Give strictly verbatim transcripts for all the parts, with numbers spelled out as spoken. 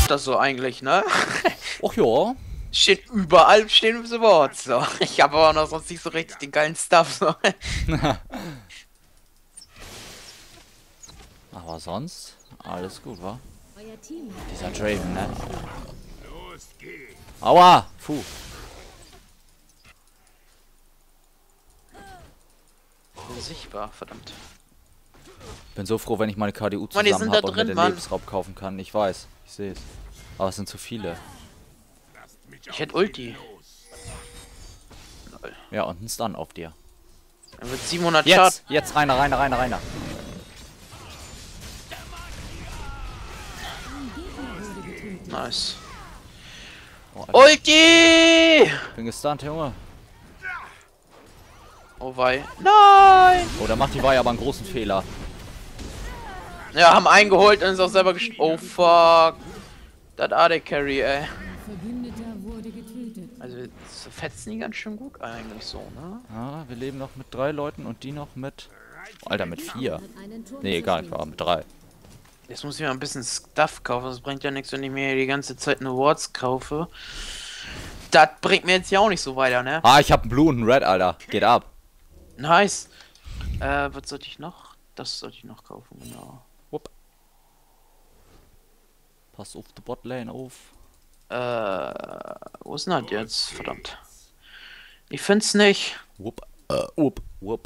läuft das so eigentlich, ne? Och ja. Steht überall stehen Supports. So. Ich habe aber noch sonst nicht so richtig den geilen Stuff. So. Aber sonst alles gut, wa? Euer Team. Dieser Draven, ne? Aua! Puh. Unsichtbar, verdammt. Bin so froh, wenn ich meine K D U Mann, die zusammen sind da habe und mir drin, den Mann. Lebensraub kaufen kann. Ich weiß, ich sehe es. Aber es sind zu viele. Ich hätte Ulti. Ja, und ein Stun auf dir. Dann wird siebenhundert Schaden. Jetzt! Jetzt reiner, reiner, reiner, reiner. Nice. Oh, Alter, Ulti! bin gestunt, Junge. Oh wei. Nein! Oh, da macht die Wei aber einen großen Fehler. Ja, haben eingeholt und ist auch selber gest... Oh fuck. Das A D Carry, ey. Verbündeter wurde getötet. Also, so fetzen die ganz schön gut eigentlich so, ne? Ja, wir leben noch mit drei Leuten und die noch mit... Oh, Alter, mit vier. Hat einen Turm Nee, egal, ich war mit drei. Jetzt muss ich mal ein bisschen Stuff kaufen. Das bringt ja nichts, wenn ich mir die ganze Zeit eine Awards kaufe. Das bringt mir jetzt ja auch nicht so weiter, ne? Ah, ich hab einen Blue und einen Red, Alter. Geht ab. Nice. Äh, was sollte ich noch? Das sollte ich noch kaufen, genau. Wupp. Pass auf die Botlane auf. Äh, wo ist denn das jetzt? Verdammt. Ich find's nicht. Wupp. Äh, wupp. Wupp.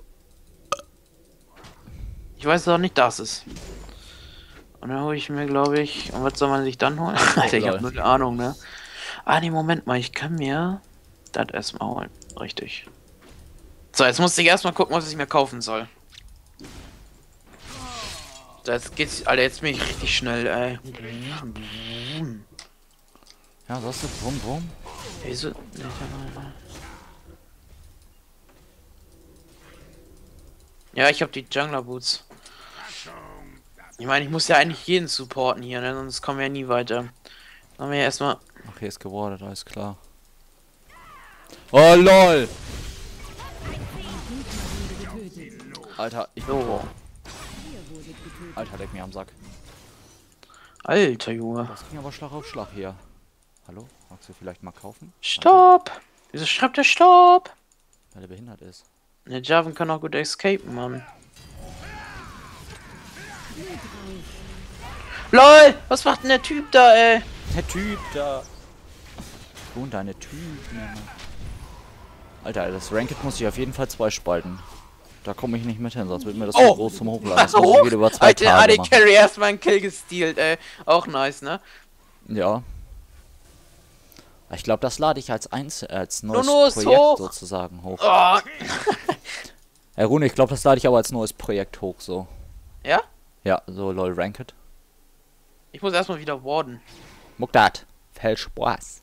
Ich weiß auch nicht, dass es. Und dann hole ich mir, glaube ich. Und was soll man sich dann holen? Alter, ich habe null Ahnung, ne? Ah, nee, Moment mal. Ich kann mir das erstmal holen. Richtig. So, jetzt muss ich erstmal gucken, was ich mir kaufen soll. So, jetzt geht's. Alter, jetzt bin ich richtig schnell, ey. Ja, sagst du? Brumm, brumm. Wieso? Ja, ich habe die Jungler Boots. Ich meine, ich muss ja eigentlich jeden supporten hier, ne? Sonst kommen wir ja nie weiter. Machen wir ja erstmal. Okay, ist gewordet, alles klar. Oh, lol! Alter, ich... So. Alter, leck mir am Sack. Alter Junge. Das ging aber Schlag auf Schlag hier. Hallo? Magst du vielleicht mal kaufen? Stopp! Wieso schreibt der Stopp? Weil er behindert ist. Der Jarvan kann auch gut escapen, Mann. LOL! Was macht denn der Typ da, ey? Der Typ da. Und deine Typen. Alter, das Ranked muss ich auf jeden Fall zwei spalten. Da komme ich nicht mit hin, sonst wird mir das Oh! zu groß zum Hochladen. Das Also muss ich hoch? wieder über zwei Alter, A Tage D machen. Carry erstmal einen Kill gestealt, ey. Auch nice, ne? Ja. Ich glaube, das lade ich als Einzel als neues Nono ist Projekt hoch. sozusagen hoch. Oh. Herr Rune, ich glaube, das lade ich aber als neues Projekt hoch, so. Ja? Ja, so lol Ranked. Ich muss erstmal wieder warden. Muckdat. Viel Spaß.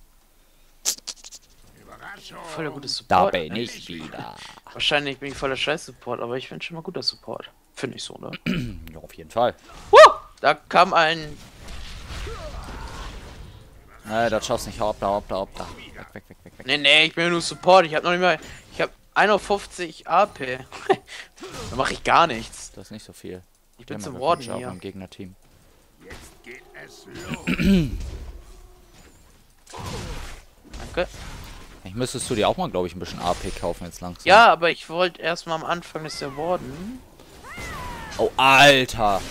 Voll der gute Da Support. bin ich wieder. Wahrscheinlich bin ich voller Scheiß-Support, aber ich finde schon mal guter Support. Finde ich so, ne? Ja, auf jeden Fall. Woo! Da kam ein... Nein, das schaust nicht. Hopp da, hopp da, hopp da. Weg, weg, weg, weg, weg. Nee, nee, ich bin ja nur Support. Ich habe noch nicht mal... Ich habe einundfünfzig A P. Da mache ich gar nichts. Das ist nicht so viel. Ich bin Geh zum mal Warden wirklich hier. im Gegnerteam. Danke. Ich müsstest du dir auch mal, glaube ich, ein bisschen A P kaufen jetzt langsam. Ja, aber ich wollte erstmal am Anfang des der Warden. Oh, Alter.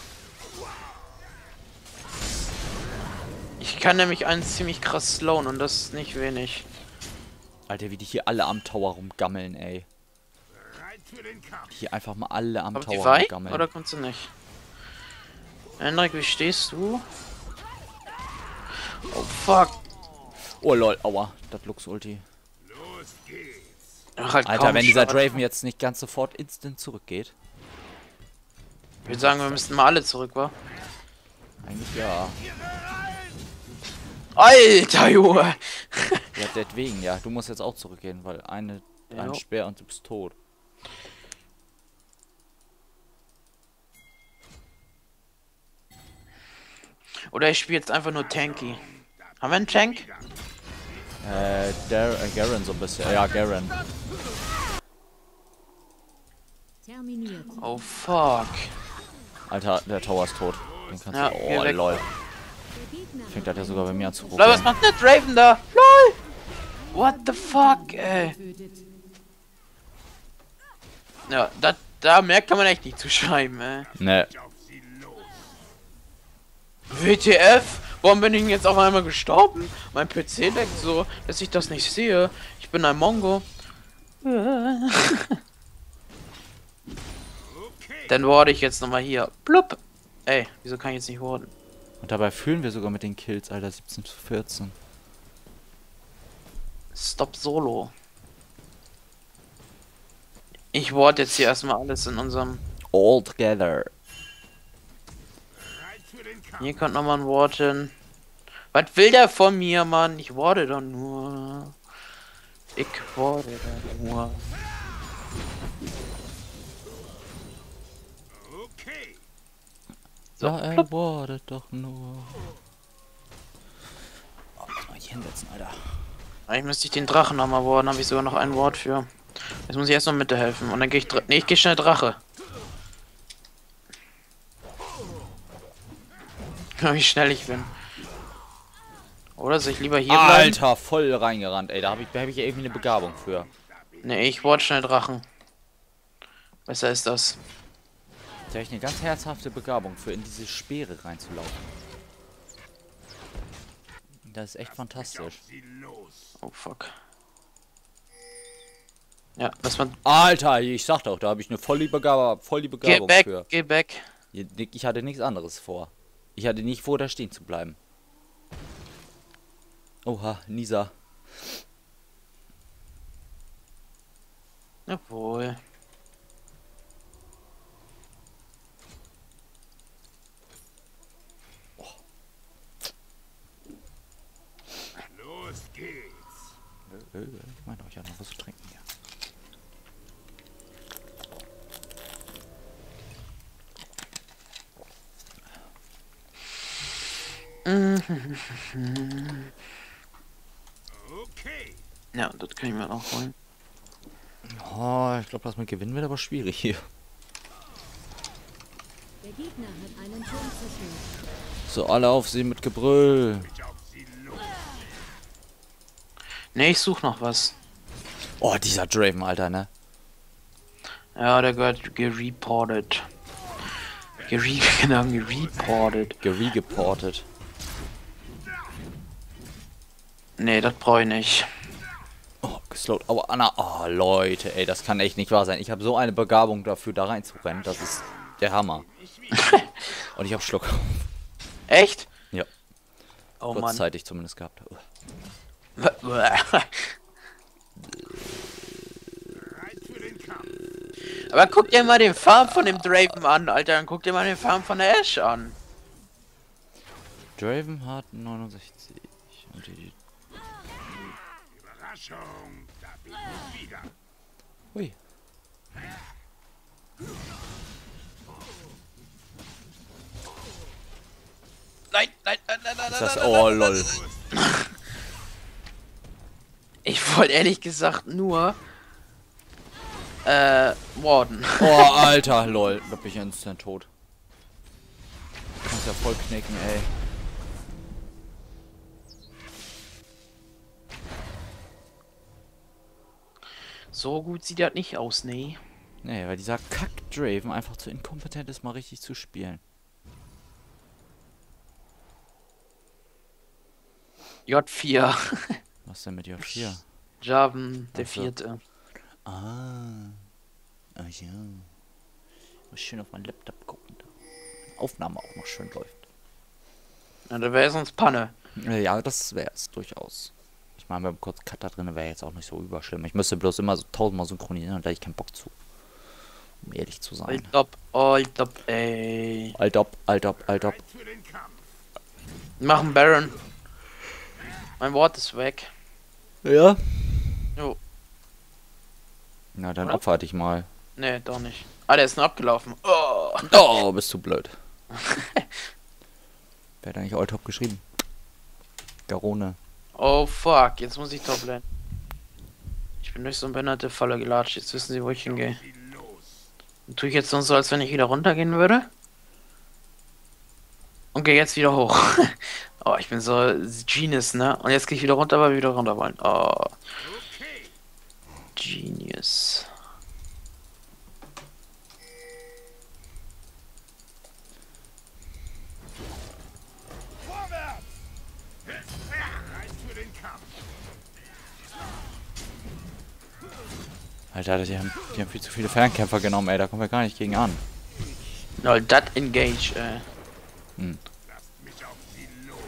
Ich kann nämlich einen ziemlich krass slowen und das ist nicht wenig. Alter, wie die hier alle am Tower rumgammeln, ey. Die hier einfach mal alle am Aber die Tower Wei? rumgammeln. Oder kommst du nicht? Hendrik, wie stehst du? Oh fuck. Oh lol, aua. Das Lux-Ulti. Ach, halt Alter, kaum wenn dieser Schaden. Draven jetzt nicht ganz sofort instant zurückgeht. Ich würde sagen, wir müssten mal alle zurück, wa? Eigentlich ja. Alter, Junge! Ja, deswegen, ja. Du musst jetzt auch zurückgehen, weil eine, ein Jo. Speer und du bist tot. Oder ich spiele jetzt einfach nur Tanky. Haben wir einen Tank? Äh, der, äh, Garen so ein bisschen. Ja, Garen. Terminiert. Oh fuck. Alter, der Tower ist tot. Den kannst Ja, du. geh Oh, weg. lol. Fängt das ja sogar bei mir an zu Lol, was ruckeln. macht der Draven da? LOL! What the fuck, ey? Ja, da, da mehr kann man echt nicht zuschreiben, ey. Ne. W T F? Warum bin ich denn jetzt auf einmal gestorben? Mein P C leckt so, dass ich das nicht sehe. Ich bin ein Mongo. Dann warte ich jetzt nochmal hier. Plupp. Ey, wieso kann ich jetzt nicht warten? Und dabei fühlen wir sogar mit den Kills, Alter, siebzehn zu vierzehn. Stop Solo. Ich warte jetzt hier erstmal alles in unserem... All together. Hier kommt nochmal ein Warten. Was will der von mir, Mann? Ich warte doch nur. Ich warte doch nur. So, Ja, er wartet doch nur. Oh, muss mal hier hinsetzen, Alter. eigentlich müsste ich den Drachen nochmal warten, habe ich sogar noch ein Wort für. Jetzt muss ich erst noch Mitte helfen und dann gehe ich... Dra nee, ich gehe schnell Drache. Wie schnell ich bin. Oder soll ich lieber hier bleiben? Alter, voll reingerannt, ey. Da habe ich, da hab ich ja irgendwie eine Begabung für. Nee, ich warte schnell Drachen. Besser ist das. Da habe ich eine ganz herzhafte Begabung für, in diese Speere reinzulaufen. Das ist echt fantastisch. Oh fuck. Ja, das war... Alter, ich sag doch, da habe ich eine voll die Begabung, voll die Geh Begabung back, für. geh back. Ich hatte nichts anderes vor. Ich hatte nicht vor, da stehen zu bleiben. Oha, Nisa. Jawohl. Los geht's. Äh, Ich meine doch, ich habe noch was zu trinken hier. Okay. Ja, das kann ich mir noch holen. Oh, ich glaube, das mit Gewinnen wird aber schwierig hier. Der Gegner hat einen Turm zerstört. So, alle auf sie mit Gebrüll. Ne, ich suche noch was. Oh, dieser Draven, Alter, ne? Ja, der gehört gereportet. Gere genau, gereportet. Geregeportet. Nee, das brauche ich nicht. Oh, geslowt. Aber Anna. Oh, Leute, ey, das kann echt nicht wahr sein. Ich habe so eine Begabung dafür, da reinzurennen. Das ist der Hammer. Und ich habe Schluck. Echt? Ja. Oh Mann. Kurzzeitig zumindest gehabt. Aber guck dir mal den Farm von dem Draven an, Alter. Dann guck dir mal den Farm von der Ashe an. Draven hat neunundsechzig. Und die... Überraschung. Da bin ich wieder. Ui. Nein, nein, nein, nein, nein, Ist das... nein, Oh, nein, lol. Ich wollte ehrlich gesagt nur... Äh, Warden. Oh, Alter, lol. Da bin ich instant tot. Du kannst ja voll knicken, ey. So gut sieht das nicht aus, nee. Nee, weil dieser Kack-Draven einfach zu inkompetent ist, mal richtig zu spielen. J vier. Was denn mit J vier? Javen, der Ach so. vierte. Ah. Ah ja. Muss schön auf meinen Laptop gucken. Da. Aufnahme auch noch schön läuft. Ja, da wäre sonst Panne. Ja, das wäre es durchaus. Ich meine, beim kurz Cut da drin wäre jetzt auch nicht so überschlimm. Ich müsste bloß immer so tausendmal synchronisieren und da hab ich keinen Bock zu. Um ehrlich zu sein. Alt up, alt up, ey. Alt up, alt up, alt up. Für den Kampf. Machen Baron. Mein Wort ist weg. Ja? Jo. Na, dann Oder? opfer dich mal. Nee, doch nicht. Ah, der ist nur abgelaufen. Oh. Oh, bist du blöd. Wer hat eigentlich Alt Top geschrieben? Garone. Oh fuck, jetzt muss ich top lane. Ich bin durch so eine behinderte Falle gelatscht. Jetzt wissen sie, wo ich hingehe. Und tue ich jetzt sonst so, als wenn ich wieder runtergehen würde? Und gehe jetzt wieder hoch. Oh, ich bin so Genius, ne? Und jetzt gehe ich wieder runter, weil wir wieder runter wollen. Oh, Okay. Genius. Vorwärts! Bereit für den Kampf. Alter, die haben, die haben viel zu viele Fernkämpfer genommen, ey. Da kommen wir gar nicht gegen an. Lol, dat engage, ey. Lasst mich auf sie los.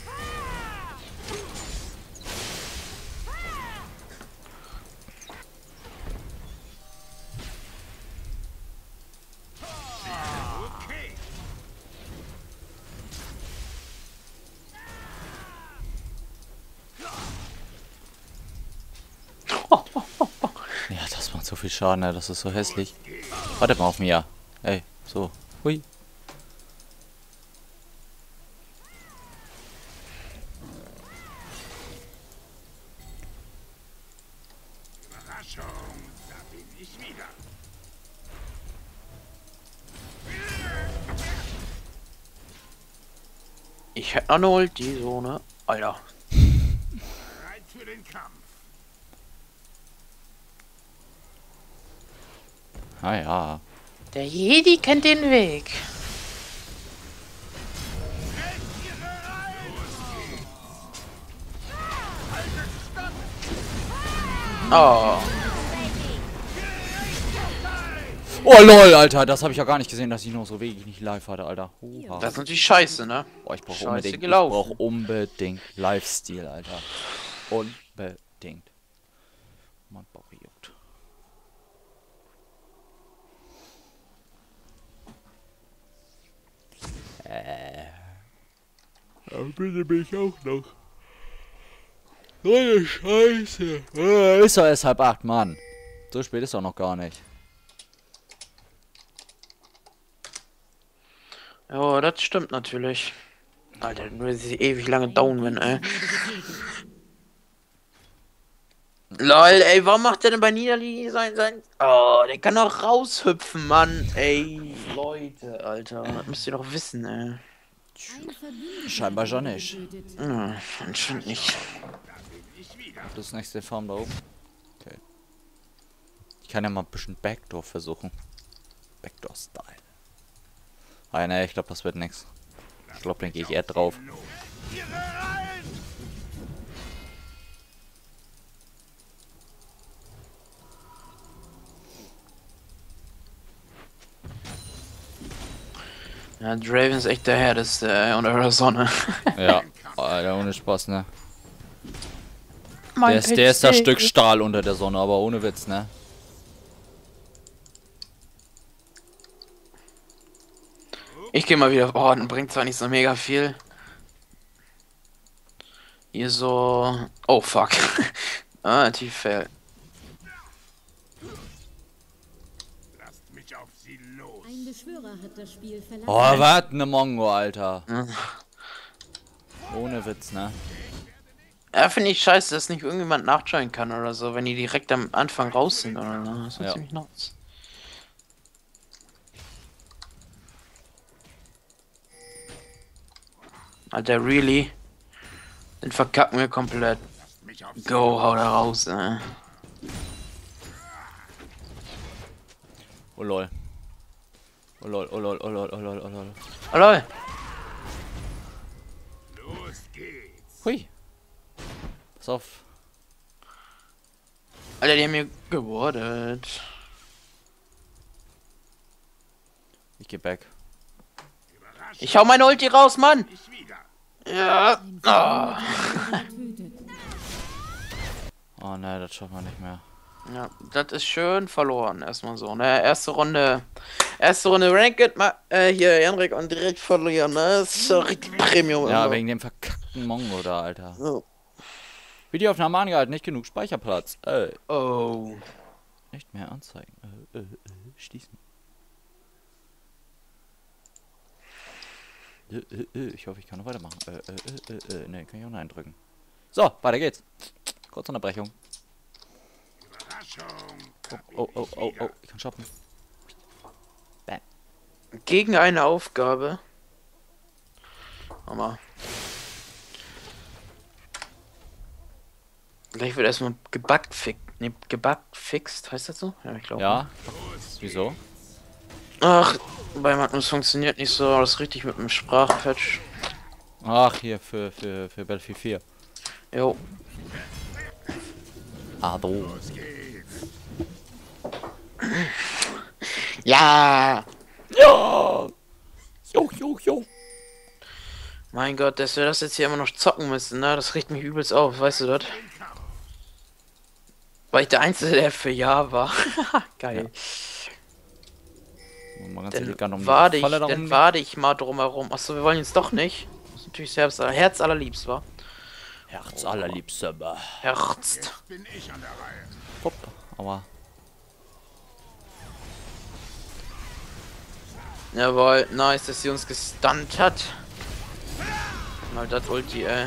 Okay. Ja, das macht so viel Schaden, ey. Das ist so hässlich. Warte mal auf mir. Ey, so. Hui. Überraschung. Da bin ich wieder. Ich hätte noch eine Ulti, so, ne? Alter. Bereit für den Kampf. Ah ja. Der Jedi kennt den Weg. Oh. Oh lol, Alter. Das habe ich ja gar nicht gesehen, dass ich noch so wenig nicht live hatte, Alter. Oha. Das ist natürlich scheiße, ne? Boah, ich brauche Scheiße unbedingt, ich gelaufen. brauche unbedingt Lifestyle, Alter. Unbedingt. Mein Bauch juckt. Äh. Aber bitte bin ich auch noch. So eine Scheiße. Äh, ist doch erst halb acht, Mann. So spät ist doch noch gar nicht. Ja, das stimmt natürlich. Alter, nur diese ewig lange Down, wenn, ey. Lol, ey, warum macht der denn bei Niederlinie sein, sein... Oh, der kann doch raushüpfen, Mann. Ey, Leute, Alter. Das müsst ihr doch wissen, ey. Ein Verbündeter Scheinbar schon wurde nicht. getötet. Hm, anscheinend nicht. Das nächste Farm da oben. Okay. Ich kann ja mal ein bisschen Backdoor versuchen. Backdoor-Style. Ah, ne, ich glaube, das wird nix. Ich glaube, dann gehe ich eher drauf. Ja, Draven ist echt der härteste, ey, unter der Sonne. Ja, Alter, ohne Spaß, ne? Mein Der ist, der ist das P C. Stück Stahl unter der Sonne, aber ohne Witz, ne? Ich gehe mal wieder auf Orden, bringt zwar nicht so mega viel. Hier so... Oh, fuck. ah, tief fail. Lasst mich auf sie los. Ein Beschwörer hat das Spiel verlassen. Oh, was ne Mongo, Alter. Ohne Witz, ne? Ja, finde ich scheiße, dass nicht irgendjemand nachjoinen kann oder so, wenn die direkt am Anfang raus sind oder so. Das ist Ja. ziemlich nuts. Alter, really? Den verkacken wir komplett. Lasst mich auf sie Go, hau da raus, ey. Oh lol. Oh lol, oh lol, oh lol, oh lol, oh lol. Oh lol. los geht's. Hui. Pass auf. Alter, die haben mir gewordet. Ich geh back. Überraschung. Ich hau meine Ulti raus, Mann! Ich wieder. Ja. Ein Ah. Verbündeter wurde getötet. Oh ne, das schaffen wir nicht mehr. Ja, das ist schön verloren, erstmal so, ne? Erste Runde, erste Runde Ranked, ma äh, hier, Janrik, und direkt verlieren, ne? Das ist so richtig Premium. Ja, immer. wegen dem verkackten Mongo da, Alter. So. Videoaufnahme angehalten, nicht genug Speicherplatz. Äh, Oh. nicht mehr anzeigen. Äh, äh, äh, schließen. Äh, äh, äh, ich hoffe, ich kann noch weitermachen. Äh, äh, äh, äh, ne, kann ich auch Nein drücken. So, weiter geht's. Kurze Unterbrechung. Überraschung. Oh, oh, oh, oh, oh, ich kann shoppen. Bam. Gegen eine Aufgabe. Hammer. Gleich wird erstmal gebuggt fix. Ne, gebuggt fixt, heißt das so? Ja, ich glaube. Ja. Wieso? Ach, bei Magnus funktioniert nicht so alles richtig mit dem Sprachpatch. Ach, hier für, für, für Battlefield vier. Jo. Ah, do. Ja! Ja! Jo, jo, jo. Mein Gott, dass wir das jetzt hier immer noch zocken müssen, ne? Das regt mich übelst auf, weißt du das? Weil ich der Einzige, der für Ja war. Geil. Und mal ganz Dann ehrlich, gar noch um warte die ich, Falle dann darum- warte ich mal drumherum. Achso, wir wollen jetzt doch nicht. Das ist natürlich Herz, Herz allerliebst, wa? Herz allerliebste. aber- Herz. Jetzt bin ich an der Reihe. Hopp, aber. Jawohl, nice, dass sie uns gestunt hat. Mal das Ulti, ey.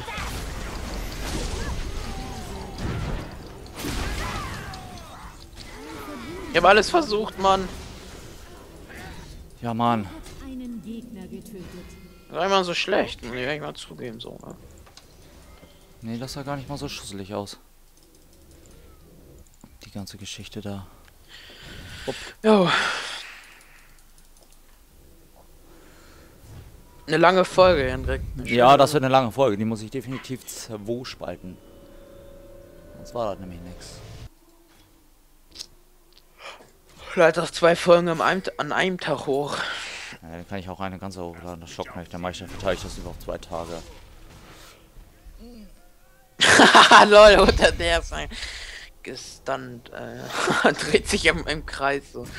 Ich habe alles versucht, Mann. Ja, Mann. Einen Gegner getötet. War immer so schlecht, muss ich eigentlich mal zugeben, so, ne? Nee, das sah gar nicht mal so schusselig aus. Die ganze Geschichte da. Jo. Eine lange Folge, Hendrik. Eine Ja, schöne- das wird eine lange Folge. Die muss ich definitiv zwei spalten. Sonst war das nämlich nichts. Vielleicht auch zwei Folgen am einem, an einem Tag hoch. Ja, dann kann ich auch eine ganze hochladen. Das schockt mich. Dann mache ich, dann verteile ich das über zwei Tage. Haha, lol, unter der ist ein gestunt, äh, dreht sich im, im Kreis so.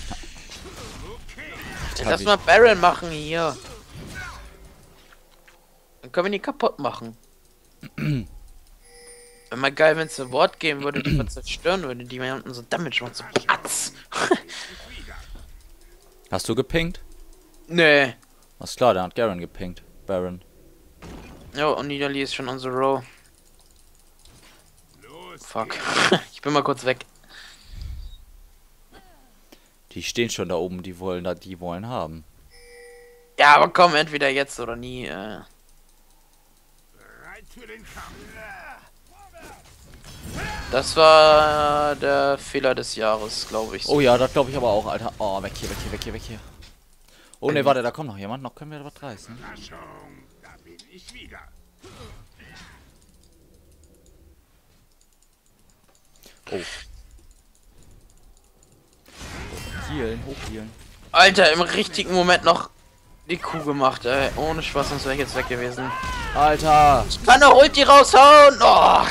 Jetzt lass mal Baron machen hier. Dann können wir die kaputt machen. Wäre mal geil, wenn es ein Wort geben würde, die man zerstören würde, die man unten so Damage macht, so Platz. Hast du gepinkt? Nee. Was klar, der hat Garen gepinkt. Baron. Jo, und Nidalee ist schon on the row. Los Fuck. Ich bin mal kurz weg. Die stehen schon da oben, die wollen da, die wollen haben. Ja, aber komm, entweder jetzt oder nie. Äh. bereit für den Kampf. Das war der Fehler des Jahres, glaube ich. Oh ja, das glaube ich aber auch, Alter. Oh, weg hier, weg hier, weg hier, weg hier. Oh ne, warte, da kommt noch jemand. Noch können wir was reißen. Überraschung, da bin ich wieder. Oh. Healen, hochhealen. Alter, im richtigen Moment noch die Kuh gemacht, ey. Ohne Spaß, sonst wäre ich jetzt weg gewesen. Alter! Ich kann doch Ulti raushauen! Oh.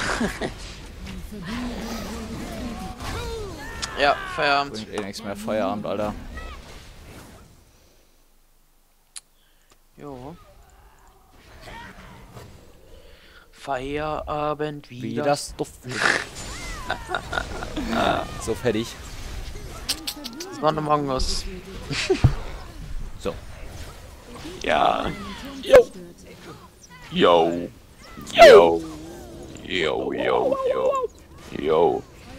Ja, Feierabend. Bringt eh nichts mehr. Feierabend, Alter. Jo. Feierabend wieder. Wie das duftet. So fertig. Das war eine Mangos. So. Ja. Jo. Yo. Yo. Yo, yo, yo. Yo.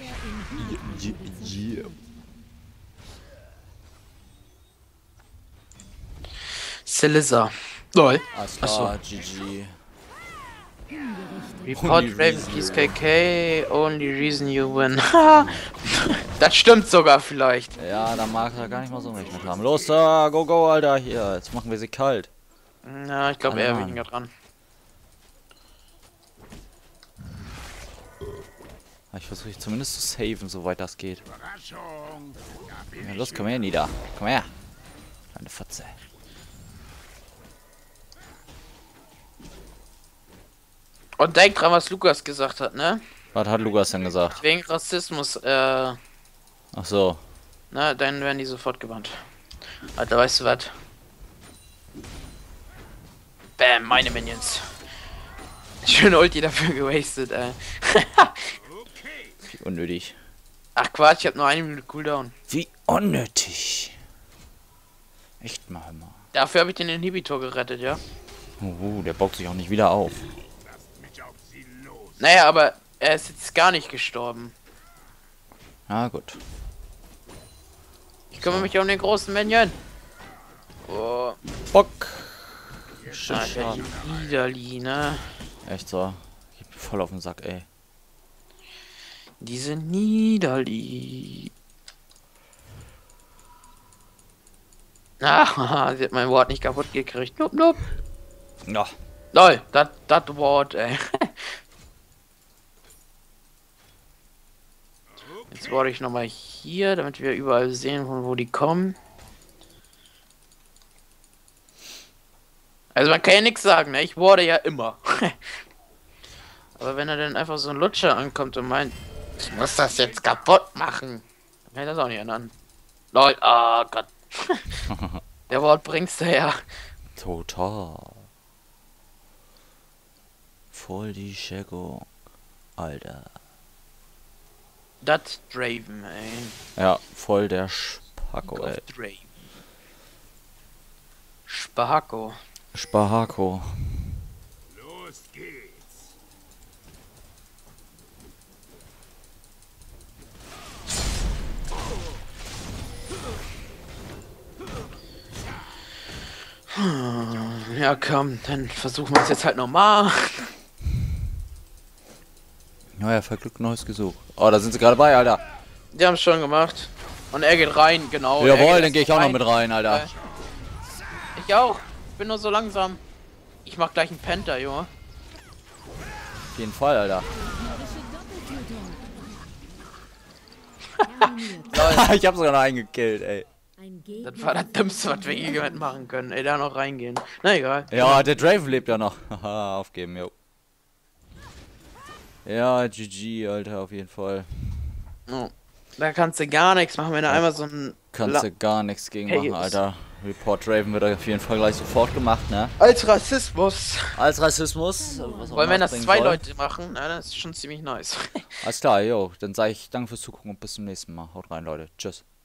Celissa. Lol. Alles Ach so. klar, G G. Report Only Raven reason Keys you K K, only reason you win. Das stimmt sogar vielleicht. Ja, da mag er gar nicht mal so recht mit haben. Los, da, go, go, Alter, hier. Jetzt machen wir sie kalt. Ja, ich glaube Alle eher Mann. weniger dran. Ich versuche zumindest zu saven, soweit das geht. Überraschung, da bin Ja, ich los, komm her, Nida. Komm her. Kleine Fotze. Und denk dran, was Lukas gesagt hat, ne? Was hat Lukas denn gesagt? Wegen Rassismus, äh, Ach so. na, dann werden die sofort gebannt. Alter, weißt du was? Bam, meine Minions. Schöne Ulti dafür gewastet, ey. Wie unnötig. Ach Quatsch, ich hab nur eine Minute Cooldown. Wie unnötig. Echt mal, mal. Dafür habe ich den Inhibitor gerettet, ja? Uh, der baut sich auch nicht wieder auf. mich auf sie los. Naja, aber er ist jetzt gar nicht gestorben. Na gut. Ich kümmere mich um den großen Minion. Oh, Bock. Shit, Alter, schade. die Nidalee, ne? Echt so. Geht mir voll auf den Sack, ey. Diese Niederli. Ah, sie hat mein Wort nicht kaputt gekriegt. Nup, nup. Ja. Lol, das Wort, ey. Jetzt wollte ich nochmal hier, damit wir überall sehen, von wo die kommen. Also man kann ja nichts sagen, ne? Ich wurde ja immer. Aber wenn er dann einfach so ein Lutscher ankommt und meint, ich muss das jetzt kaputt machen, dann kann ich das auch nicht ändern. Lol, oh Gott. Der Wort bringst du her. Total. Voll die Checkung. Alter. Das Draven, ey. Ja, voll der Spacko, ey. Draven. Spahako. Spahako. Los geht's. Ja, komm, dann versuchen wir es jetzt halt nochmal. Neuer Verglück, neues gesucht. Oh, da sind sie gerade bei, Alter. Die haben es schon gemacht. Und er geht rein, genau. Jawohl, dann gehe ich auch noch mit rein, Alter. Äh, ich auch. Ich bin nur so langsam. Ich mach gleich einen Penta, Junge. Auf jeden Fall, Alter. Ich hab sogar noch einen gekillt, ey. Ein Das Gegner war das Dümmste, was wir je mitmachen können. Ey, da noch reingehen. Na egal. Ja, der Draven lebt ja noch. Haha, aufgeben, jo. Ja, G G, Alter, auf jeden Fall. Oh. Da kannst du gar nichts machen, wenn er einmal so ein... Kannst du gar nichts gegen machen, Alter. Report Draven wird auf jeden Fall gleich sofort gemacht, ne? Als Rassismus. Als Rassismus. Was auch Weil wenn das nachbringen zwei soll. Leute machen, na, das ist schon ziemlich nice. Alles klar, jo. Dann sage ich danke fürs Zugucken und bis zum nächsten Mal. Haut rein, Leute. Tschüss.